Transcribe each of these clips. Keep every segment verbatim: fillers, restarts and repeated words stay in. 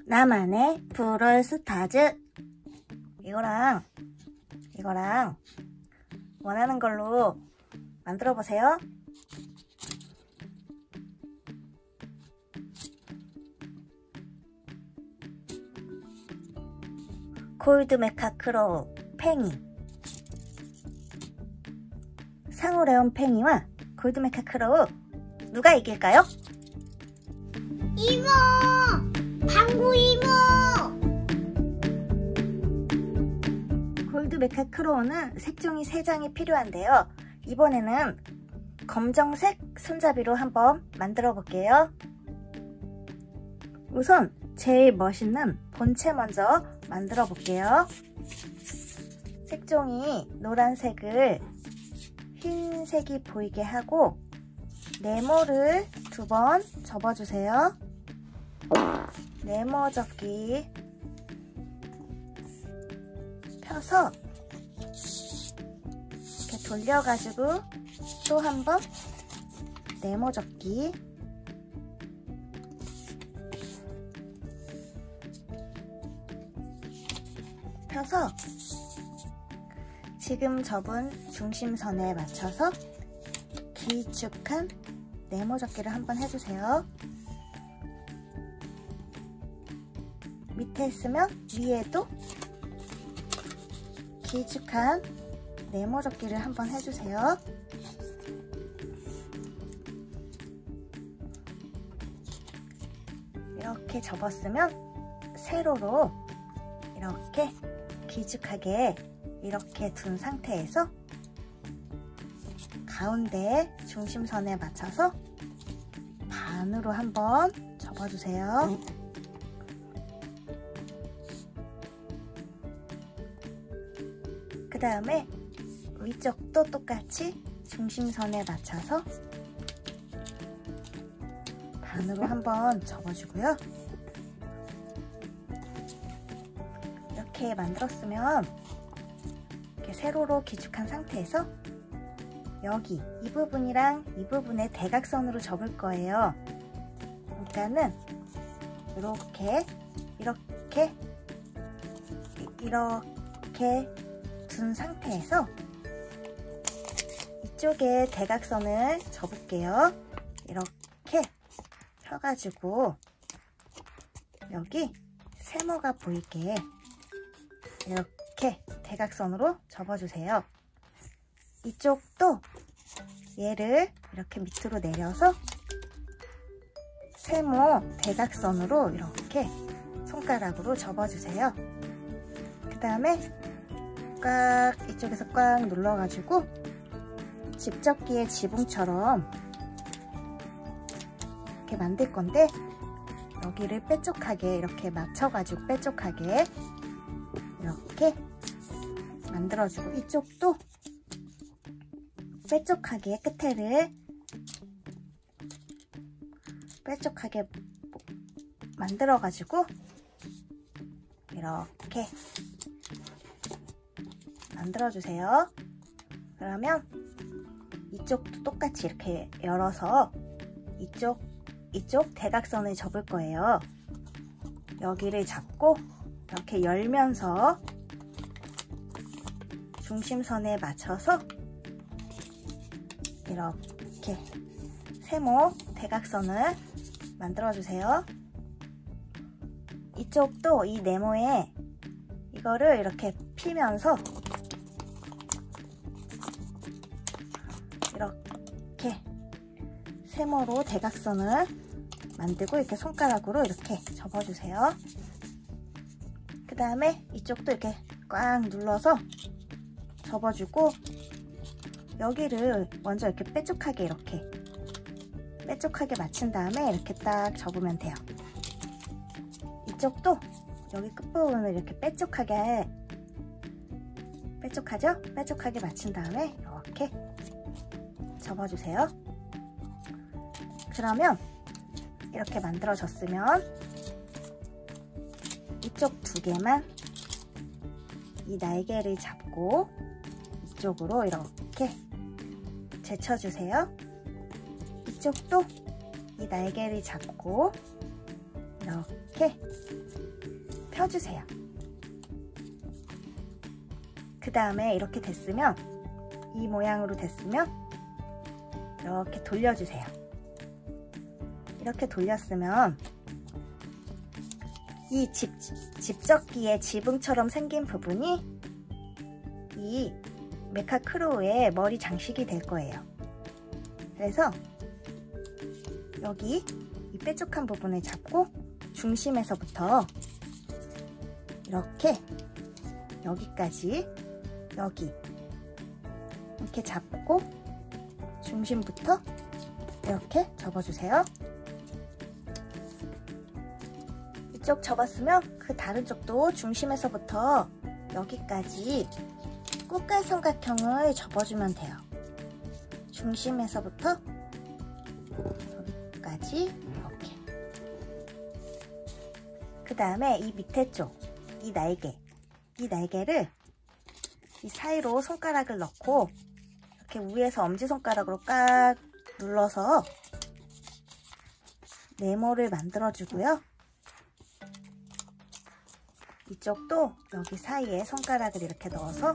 나만의 브롤스타즈. 이거랑 이거랑 원하는 걸로 만들어 보세요. 골드 메카 크로우 팽이, 상호레온 팽이와 골드 메카 크로우 누가 이길까요? 이모! 방구 이모! 골드 메카 크로우는 색종이 세 장이 필요한데요. 이번에는 검정색 손잡이로 한번 만들어 볼게요. 우선 제일 멋있는 본체 먼저 만들어 볼게요. 색종이 노란색을 흰색이 보이게 하고 네모를 두 번 접어주세요. 네모 접기 펴서 이렇게 돌려가지고 또 한 번 네모 접기 펴서 지금 접은 중심선에 맞춰서 길쭉한 네모 접기를 한번 해주세요. 밑에 있으면 위에도 길쭉한 네모 접기를 한번 해주세요. 이렇게 접었으면 세로로 이렇게 길쭉하게 이렇게 둔 상태에서 가운데 중심선에 맞춰서 반으로 한번 접어주세요. 그 다음에 위쪽도 똑같이 중심선에 맞춰서 반으로 한번 접어주고요. 이렇게 만들었으면 이렇게 세로로 길쭉한 상태에서 여기 이 부분이랑 이 부분에 대각선으로 접을 거예요. 그러니까는 이렇게 이렇게 이렇게 둔 상태에서 이쪽에 대각선을 접을게요. 이렇게 펴가지고 여기 세모가 보이게 이렇게 대각선으로 접어주세요. 이쪽도 얘를 이렇게 밑으로 내려서 세모 대각선으로 이렇게 손가락으로 접어주세요. 그 다음에 꽉 이쪽에서 꽉 눌러가지고 집접기의 지붕처럼 이렇게 만들 건데 여기를 뾰족하게 이렇게 맞춰가지고 뾰족하게 이렇게 만들어주고 이쪽도 뾰족하게 끝에를 뾰족하게 만들어가지고 이렇게 만들어주세요. 그러면 이쪽도 똑같이 이렇게 열어서 이쪽, 이쪽 대각선을 접을 거예요. 여기를 잡고 이렇게 열면서 중심선에 맞춰서 이렇게 세모 대각선을 만들어주세요. 이쪽도 이 네모에 이거를 이렇게 피면서 이렇게 세모로 대각선을 만들고 이렇게 손가락으로 이렇게 접어주세요. 그 다음에 이쪽도 이렇게 꽉 눌러서 접어주고 여기를 먼저 이렇게 뾰족하게 이렇게 뾰족하게 맞춘 다음에 이렇게 딱 접으면 돼요. 이쪽도 여기 끝부분을 이렇게 뾰족하게 뾰족하죠? 뾰족하게 맞춘 다음에 이렇게 접어주세요. 그러면 이렇게 만들어졌으면 이쪽 두 개만 이 날개를 잡고 이쪽으로 이렇게 제쳐주세요. 이쪽도 이 날개를 잡고 이렇게 펴주세요. 그 다음에 이렇게 됐으면, 이 모양으로 됐으면 이렇게 돌려주세요. 이렇게 돌렸으면 이 집, 집적기의 지붕처럼 생긴 부분이 이 메카크로우의 머리 장식이 될 거예요. 그래서 여기 이 뾰족한 부분을 잡고 중심에서부터 이렇게 여기까지, 여기 이렇게 잡고 중심부터 이렇게 접어주세요. 이쪽 접었으면 그 다른 쪽도 중심에서부터 여기까지 꽃갈 삼각형을 접어주면 돼요. 중심에서부터 여기까지 이렇게. 그 다음에 이 밑에 쪽, 이 날개, 이 날개를 이 사이로 손가락을 넣고 이렇게 위에서 엄지손가락으로 깍 눌러서 네모를 만들어주고요. 이쪽도 여기 사이에 손가락을 이렇게 넣어서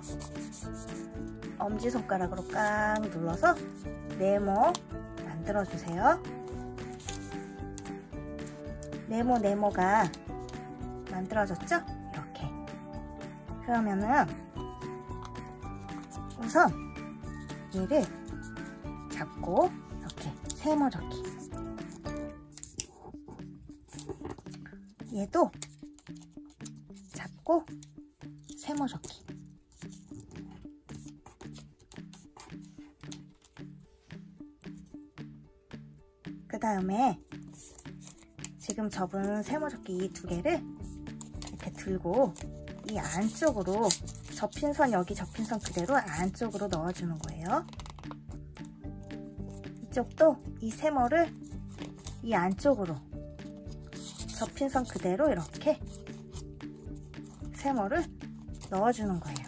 엄지손가락으로 꽉 눌러서 네모 만들어주세요. 네모 네모가 만들어졌죠? 이렇게. 그러면은 우선 얘를 잡고 이렇게 세모 접기. 얘도 잡고 세모 접기. 그 다음에 지금 접은 세모 접기 이 두 개를 이렇게 들고 이 안쪽으로 접힌 선, 여기 접힌 선 그대로 안쪽으로 넣어주는 거예요. 이쪽도 이 세모를 이 안쪽으로 접힌 선 그대로 이렇게 세모를 넣어주는 거예요.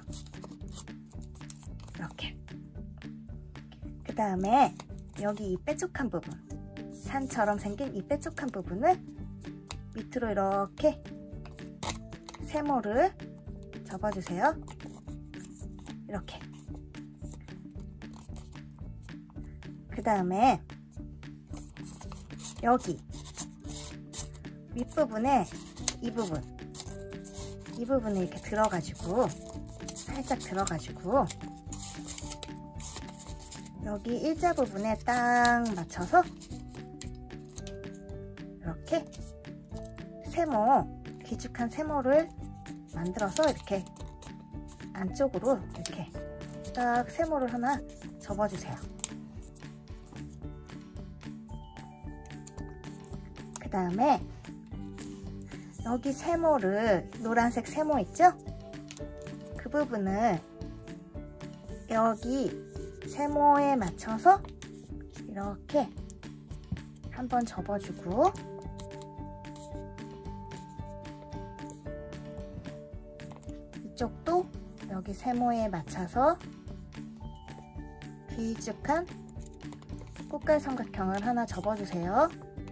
이렇게. 그 다음에 여기 이 뾰족한 부분, 산처럼 생긴 이 뾰족한 부분을 밑으로 이렇게 세모를 접어주세요. 이렇게. 그 다음에 여기 윗부분에 이 부분, 이 부분에 이렇게 들어가지고 살짝 들어가지고 여기 일자 부분에 딱 맞춰서 이렇게 세모, 길쭉한 세모를 만들어서 이렇게 안쪽으로 이렇게 딱 세모를 하나 접어주세요. 그 다음에 여기 세모를, 노란색 세모 있죠? 그 부분을 여기 세모에 맞춰서 이렇게 한번 접어주고 이쪽도 여기 세모에 맞춰서 길쭉한 꽃갈 삼각형을 하나 접어주세요.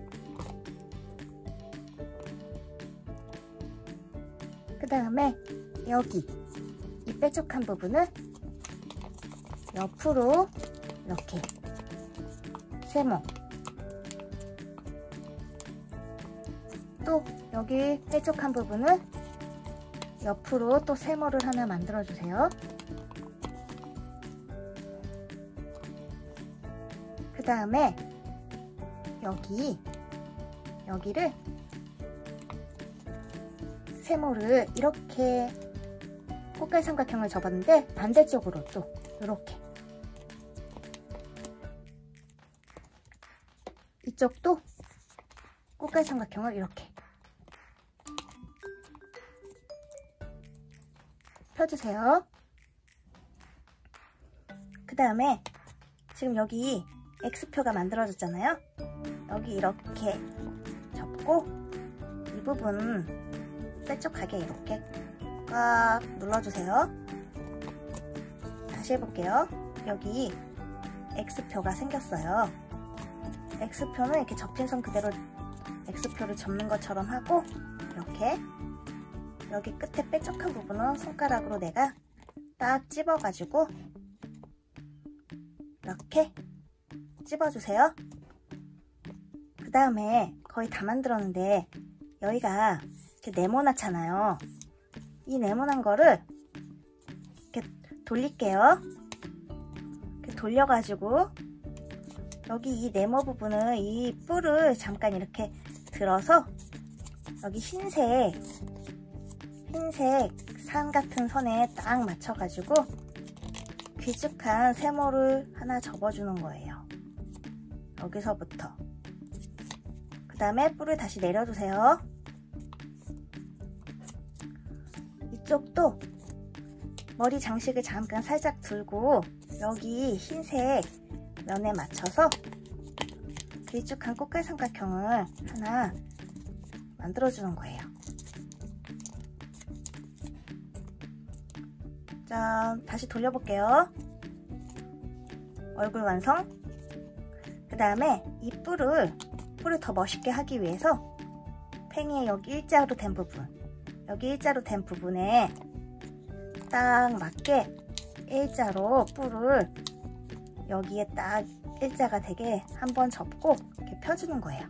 그 다음에 여기 이 뾰족한 부분을 옆으로 이렇게 세모, 또 여기 뾰족한 부분을 옆으로 또 세모를 하나 만들어 주세요. 그 다음에 여기 여기를 세모를 이렇게 꽃갈 삼각형을 접었는데 반대쪽으로 또 이렇게 이쪽도 꽃갈 삼각형을 이렇게 펴주세요. 그 다음에 지금 여기 X표가 만들어졌잖아요. 여기 이렇게 접고 이 부분 뾰족하게 이렇게 꽉 눌러주세요. 다시 해볼게요. 여기 X표가 생겼어요. X표는 이렇게 접힌 선 그대로 X표를 접는 것처럼 하고 이렇게 여기 끝에 뾰족한 부분은 손가락으로 내가 딱 찝어가지고 이렇게 찝어주세요. 그 다음에 거의 다 만들었는데 여기가 이렇게 네모나잖아요. 이 네모난 거를 이렇게 돌릴게요. 이렇게 돌려가지고 여기 이 네모 부분을 이 뿔을 잠깐 이렇게 들어서 여기 흰색 흰색 산 같은 선에 딱 맞춰가지고 길쭉한 세모를 하나 접어주는 거예요. 여기서부터. 그 다음에 뿔을 다시 내려주세요. 이쪽도 머리 장식을 잠깐 살짝 들고 여기 흰색 면에 맞춰서 길쭉한 꽃갈 삼각형을 하나 만들어주는 거예요. 자, 다시 돌려볼게요. 얼굴 완성. 그 다음에 이 뿔을 뿔을 더 멋있게 하기 위해서 팽이에 여기 일자로 된 부분, 여기 일자로 된 부분에 딱 맞게 일자로 뿔을 여기에 딱 일자가 되게 한번 접고 이렇게 펴주는 거예요.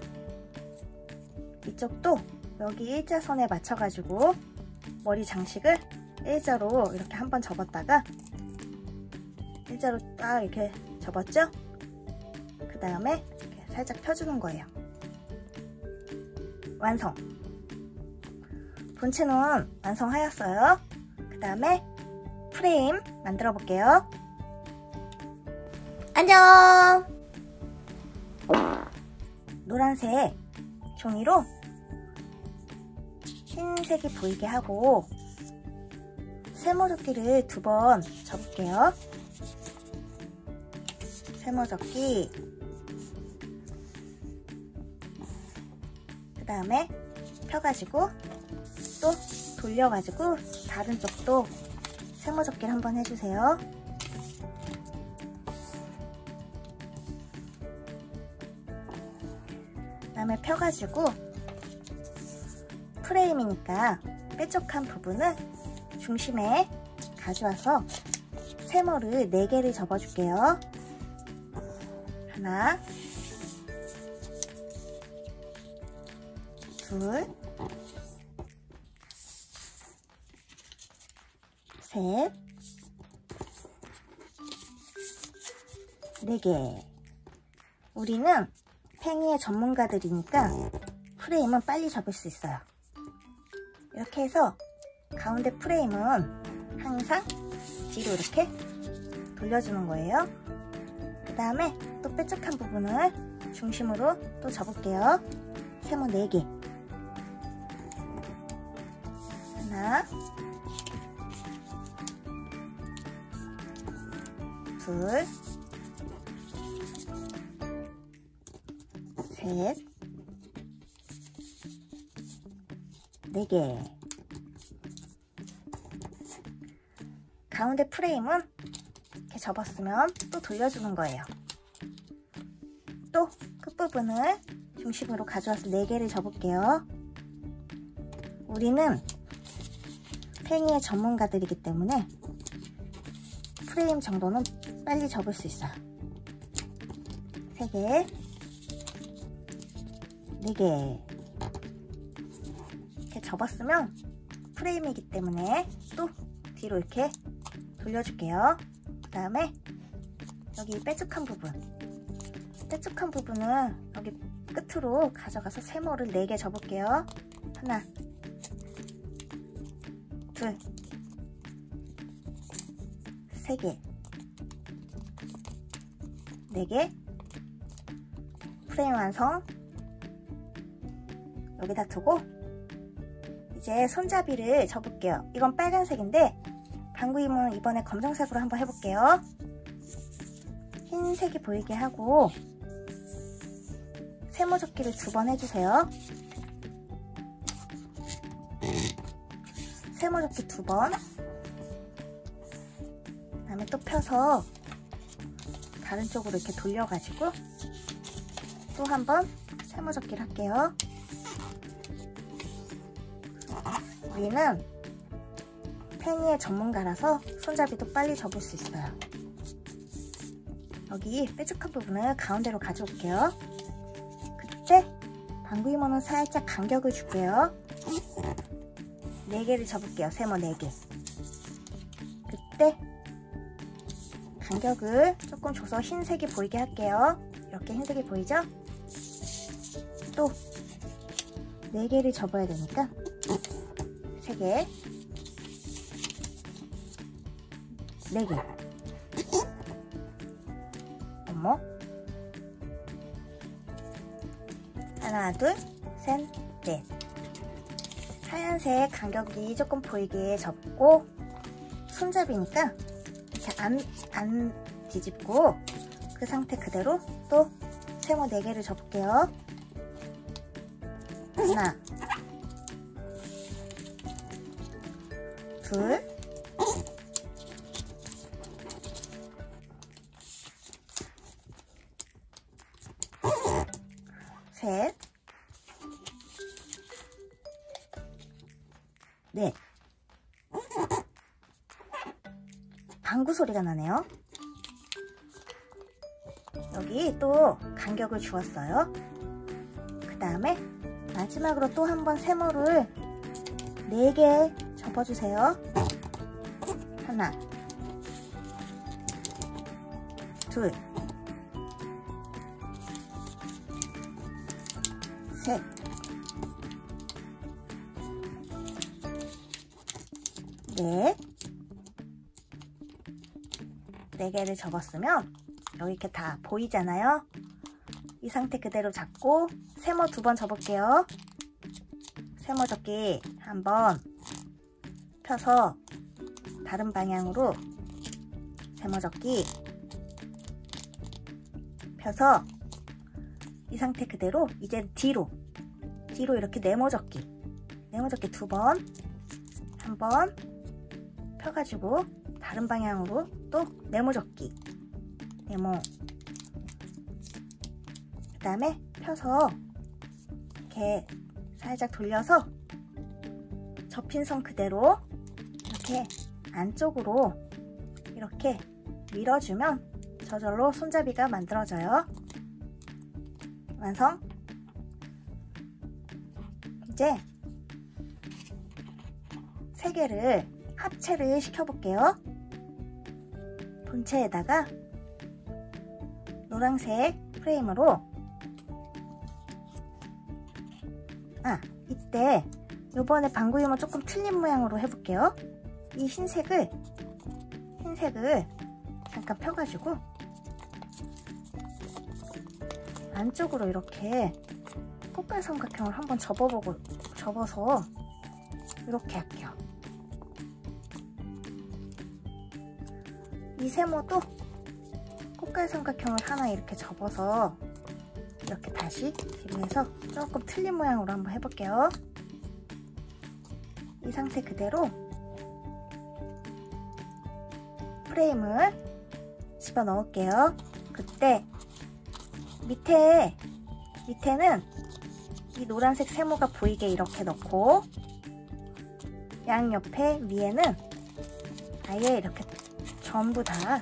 이쪽도 여기 일자선에 맞춰가지고 머리 장식을 일자로 이렇게 한번 접었다가 일자로 딱 이렇게 접었죠? 그 다음에 이렇게 살짝 펴주는 거예요. 완성! 본체는 완성하였어요. 그 다음에 프레임 만들어 볼게요. 안녕! 노란색 종이로 흰색이 보이게 하고 세모접기를 두 번 접을게요. 세모접기. 그 다음에 펴가지고 또 돌려가지고 다른 쪽도 세모접기를 한번 해주세요. 그 다음에 펴가지고 프레임이니까 뾰족한 부분을 중심에 가져와서 세모를 네 개를 접어줄게요. 하나, 둘, 셋, 네 개. 우리는 팽이의 전문가들이니까 프레임은 빨리 접을 수 있어요. 이렇게 해서 가운데 프레임은 항상 뒤로 이렇게 돌려주는 거예요. 그 다음에 또 뾰족한 부분을 중심으로 또 접을게요. 세모 네 개. 하나, 둘, 셋, 네 개. 가운데 프레임은 이렇게 접었으면 또 돌려주는 거예요. 또 끝부분을 중심으로 가져와서 네 개를 접을게요. 우리는 팽이의 전문가들이기 때문에 프레임 정도는 빨리 접을 수 있어요. 세 개, 네 개. 이렇게 접었으면 프레임이기 때문에 또 뒤로 이렇게 돌려줄게요. 그 다음에 여기 뾰족한 부분, 뾰족한 부분은 여기 끝으로 가져가서 세모를 네 개 접을게요. 하나, 둘, 세 개, 네 개. 프레임 완성. 여기다 두고 이제 손잡이를 접을게요. 이건 빨간색인데 방구임은 이번에 검정색으로 한번 해볼게요. 흰색이 보이게 하고 세모접기를 두 번 해주세요. 세모접기 두 번. 그 다음에 또 펴서 다른 쪽으로 이렇게 돌려가지고 또 한 번 세모접기를 할게요. 우리는 페니의 전문가라서 손잡이도 빨리 접을 수 있어요. 여기 뾰족한 부분을 가운데로 가져올게요. 그때 방구 이모는 살짝 간격을 줄게요. 네 개를 접을게요. 세모 네 개. 그때 간격을 조금 줘서 흰색이 보이게 할게요. 이렇게 흰색이 보이죠? 또 네 개를 접어야 되니까 세 개, 네 개. 어머. 하나, 둘, 셋, 넷. 하얀색 간격이 조금 보이게 접고 손잡이니까 이렇게 안, 안 뒤집고 그 상태 그대로 또 세모 네 개를 접을게요. 하나, 둘, 셋, 넷. 방구 소리가 나네요. 여기 또 간격을 주었어요. 그 다음에 마지막으로 또 한 번 세모를 네 개 접어주세요. 하나, 둘, 셋, 넷. 네 개를 접었으면 여기 이렇게 다 보이잖아요. 이 상태 그대로 잡고 세모 두 번 접을게요. 세모 접기 한번 펴서 다른 방향으로 세모 접기 펴서 이 상태 그대로 이제 뒤로 뒤로 이렇게 네모 접기 네모 접기 두 번 한 번 펴가지고 다른 방향으로 또 네모 접기 네모 그 다음에 펴서 이렇게 살짝 돌려서 접힌 선 그대로 이렇게 안쪽으로 이렇게 밀어주면 저절로 손잡이가 만들어져요. 완성! 이제 세 개를 합체를 시켜볼게요. 본체에다가 노란색 프레임으로 아 이때 요번에 방구 이모 조금 틀린 모양으로 해볼게요. 이 흰색을 흰색을 잠깐 펴가지고 안쪽으로 이렇게 꽃갈 삼각형을 한번 접어보고 접어서 이렇게 할게요. 이 세모도 꽃갈 삼각형을 하나 이렇게 접어서 이렇게 다시 뒤로해서 조금 틀린 모양으로 한번 해볼게요. 이 상태 그대로 프레임을 집어 넣을게요. 그때 밑에 밑에는 이 노란색 세모가 보이게 이렇게 넣고 양옆에 위에는 아예 이렇게 전부 다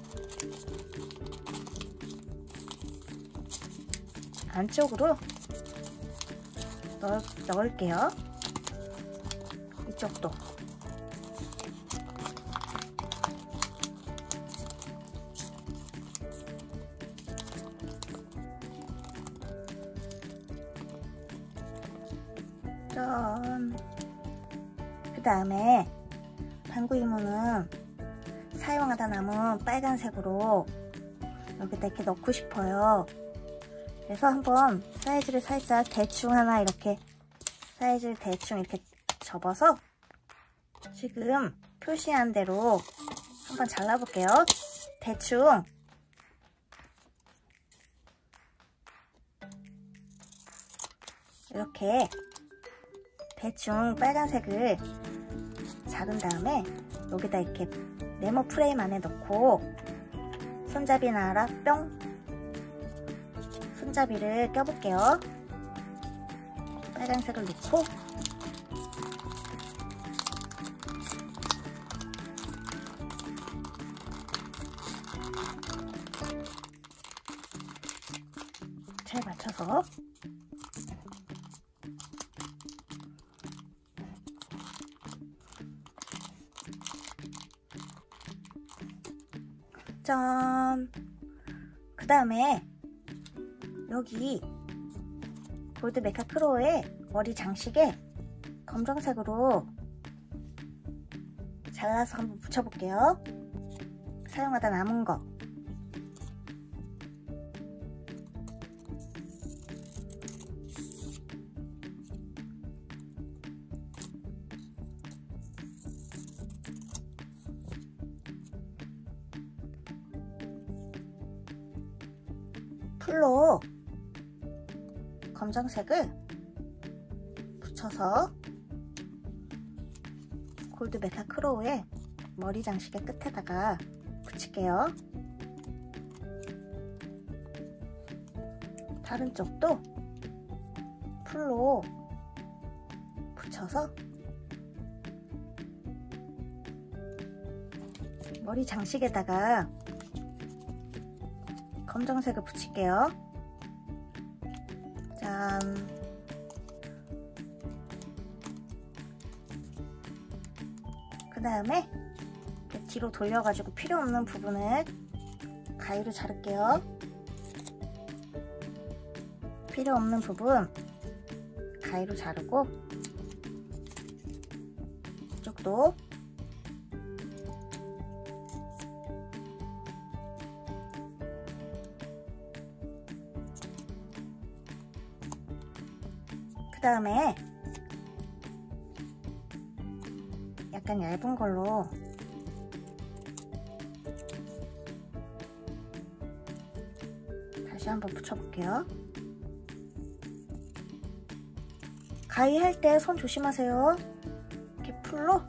안쪽으로 넣, 넣을게요. 이쪽도 짠. 그 다음에 방구 이모는 사용하다 남은 빨간색으로 여기다 이렇게 넣고 싶어요. 그래서 한번 사이즈를 살짝 대충 하나 이렇게 사이즈를 대충 이렇게 접어서 지금 표시한 대로 한번 잘라볼게요. 대충 이렇게 대충 빨간색을 잡은 다음에 여기다 이렇게 네모 프레임 안에 넣고 손잡이 나라 뿅 손잡이를 껴볼게요. 빨간색을 넣고 잘 맞춰서 짠! 그 다음에 여기 골드 메카 크로의 머리 장식에 검정색으로 잘라서 한번 붙여볼게요. 사용하다 남은 거. 풀로 검정색을 붙여서 골드 메카 크로우의 머리 장식의 끝에다가 붙일게요. 다른 쪽도 풀로 붙여서 머리 장식에다가 검정색을 붙일게요. 짠! 그 다음에 뒤로 돌려가지고 필요 없는 부분을 가위로 자를게요. 필요 없는 부분 가위로 자르고 이쪽도 그 다음에 약간 얇은 걸로 다시 한번 붙여볼게요. 가위 할 때 손 조심하세요. 이렇게 풀로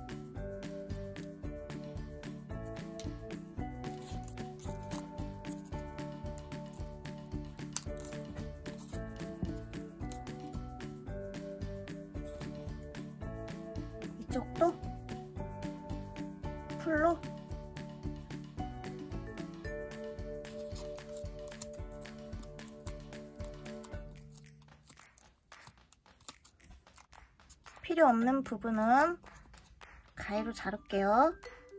이쪽도 풀로 필요 없는 부분은 가위로 자를게요.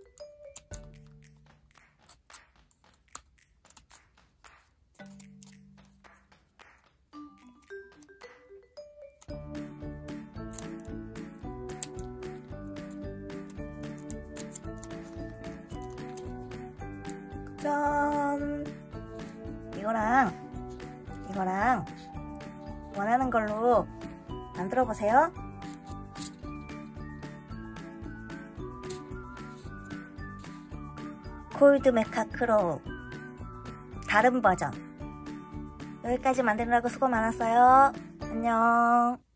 짠! 이거랑 이거랑 원하는 걸로 만들어 보세요. 골드 메카 크로우 다른 버전 여기까지 만드느라고 수고 많았어요. 안녕.